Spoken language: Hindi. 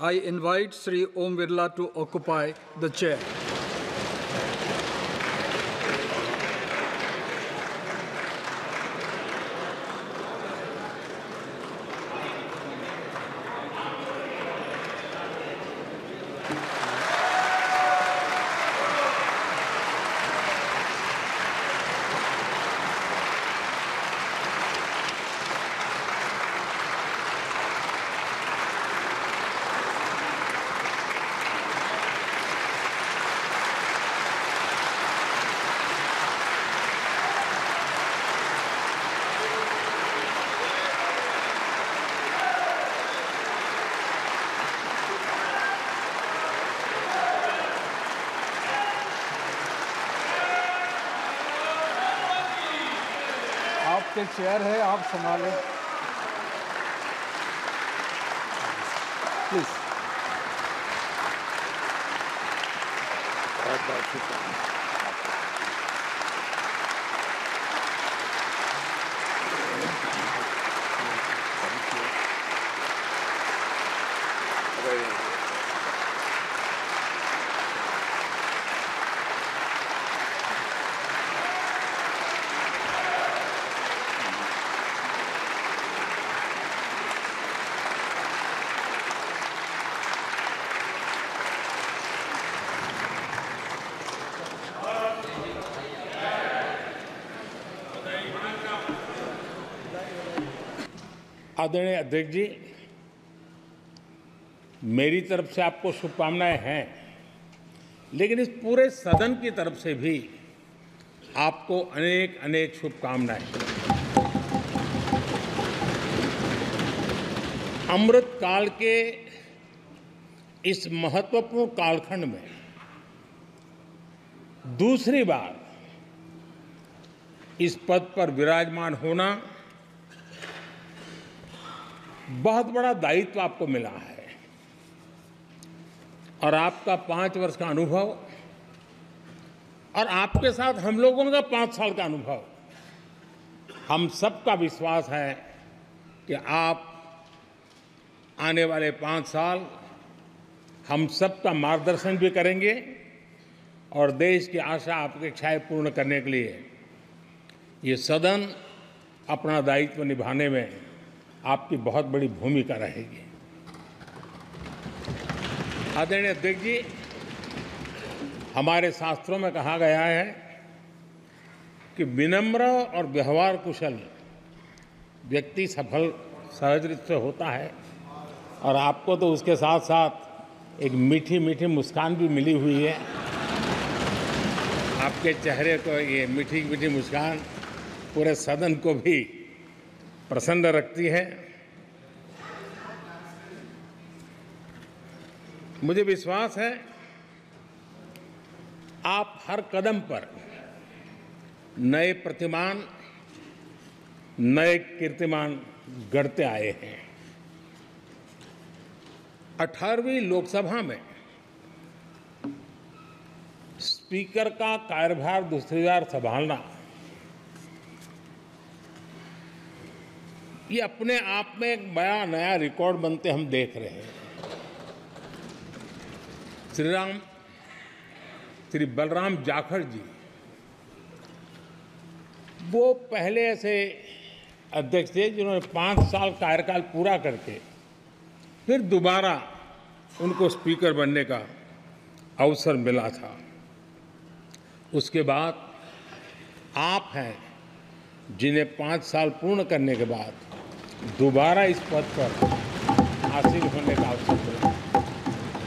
I invite Sri Om Birla to occupy the chair. आपके चेयर है, आप संभालें प्लीज। आदरणीय अध्यक्ष जी, मेरी तरफ से आपको शुभकामनाएं हैं, लेकिन इस पूरे सदन की तरफ से भी आपको अनेक अनेक शुभकामनाएं। अमृत काल के इस महत्वपूर्ण कालखंड में दूसरी बार इस पद पर विराजमान होना बहुत बड़ा दायित्व आपको मिला है और आपका 5 वर्ष का अनुभव और आपके साथ हम लोगों का 5 साल का अनुभव, हम सबका विश्वास है कि आप आने वाले 5 साल हम सबका मार्गदर्शन भी करेंगे और देश की आशा अपेक्षाएं पूर्ण करने के लिए ये सदन अपना दायित्व निभाने में आपकी बहुत बड़ी भूमिका रहेगी। आदरणीय अध्यक्ष जी, हमारे शास्त्रों में कहा गया है कि विनम्र और व्यवहार कुशल व्यक्ति सफल सहज रूप से होता है और आपको तो उसके साथ साथ एक मीठी मीठी मुस्कान भी मिली हुई है। आपके चेहरे को ये मीठी मीठी मुस्कान पूरे सदन को भी प्रसन्न रखती है। मुझे विश्वास है आप हर कदम पर नए प्रतिमान, नए कीर्तिमान गढ़ते आए हैं। 18वीं लोकसभा में स्पीकर का कार्यभार दूसरी बार संभालना ये अपने आप में एक बड़ा नया रिकॉर्ड बनते हम देख रहे हैं। श्री बलराम जाखड़ जी वो पहले ऐसे अध्यक्ष थे जिन्होंने 5 साल कार्यकाल पूरा करके फिर दोबारा उनको स्पीकर बनने का अवसर मिला था। उसके बाद आप हैं जिन्हें 5 साल पूर्ण करने के बाद दोबारा इस पद पर आसीन होने का अवसर मिला।